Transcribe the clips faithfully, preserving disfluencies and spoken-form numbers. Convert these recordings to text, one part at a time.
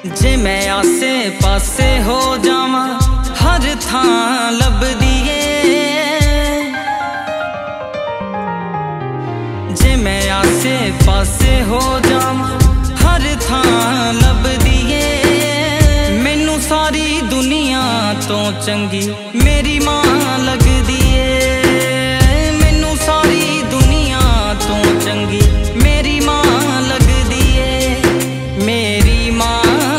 जे मैं आसे पासे हो जावां हर थां लभदी ए। जे मैं आसे पासे हो जावां हर थां लभदी ए। मैनू सारी दुनिया तो चंगी मेरी मां लगदी ए। मैनू सारी दुनिया तो चंगी मेरी मां लगदी ए। मेरी मां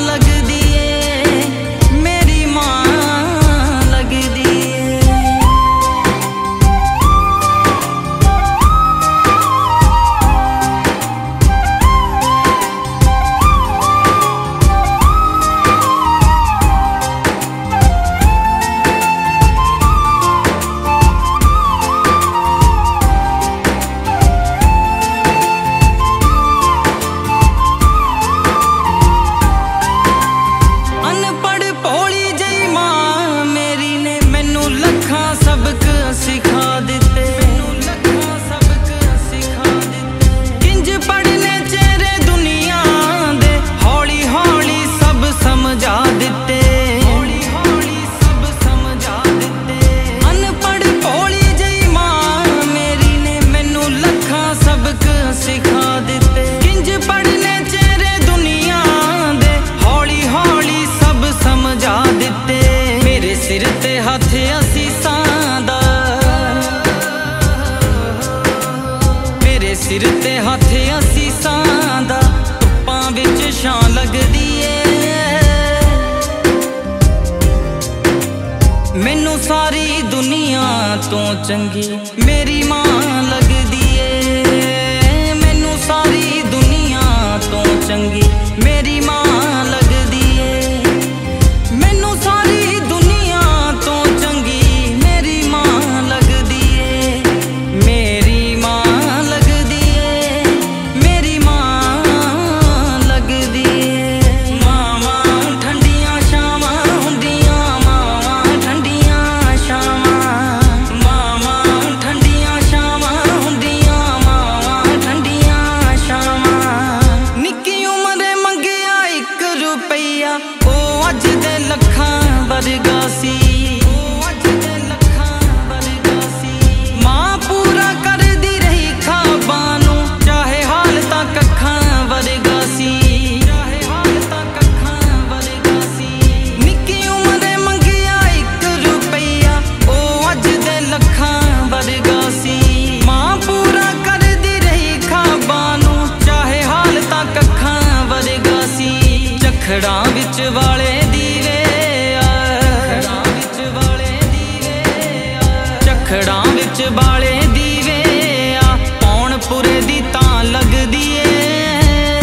सिर ते हथ असीसां दा, मेरे सिर ते हथ असीसां दा धुप्पां विच छां लगदी ए। मैनू सारी दुनिया तो चंगी मेरी मां लगदी ए। मैनू सारी दुनिया तो चंगी मेरी मां लगदी ए। मैनू सारी चखड़ां विच वाले दीवे आ, चखड़ां विच वाले दीवे आ पौन पुरे दी तां लगदी ए।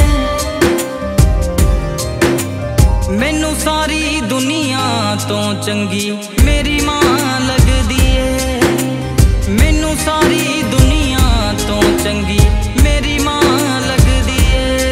मैनू सारी दुनिया तो चंगी मेरी मां लगदी ए। मैनू सारी दुनिया तो चंगी मेरी मां लगदी ए।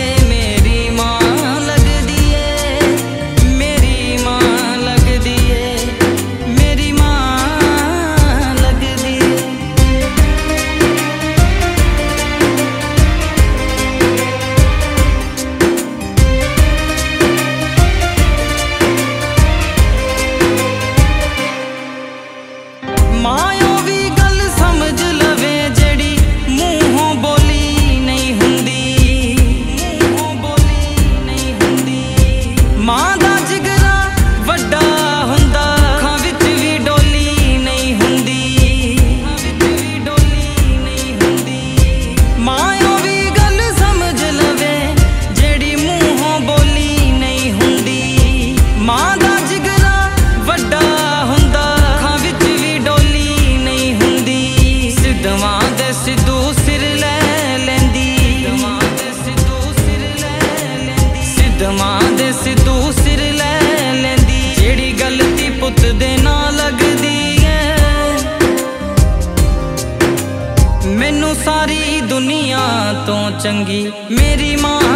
सिद्धू सिर लै लैंदी जेड़ी गलती पुत दे ना लगदी है। मैनू सारी दुनिया तो चंगी मेरी मां